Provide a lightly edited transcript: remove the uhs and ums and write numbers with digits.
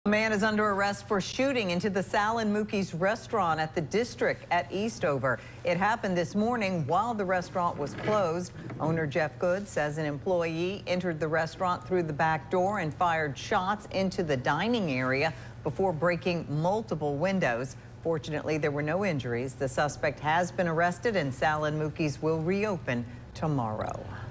A man is under arrest for shooting into the Sal and Mookie's restaurant at the District at Eastover. It happened this morning while the restaurant was closed. Owner Jeff Good says an employee entered the restaurant through the back door and fired shots into the dining area before breaking multiple windows. Fortunately, there were no injuries. The suspect has been arrested and Sal and Mookie's will reopen tomorrow.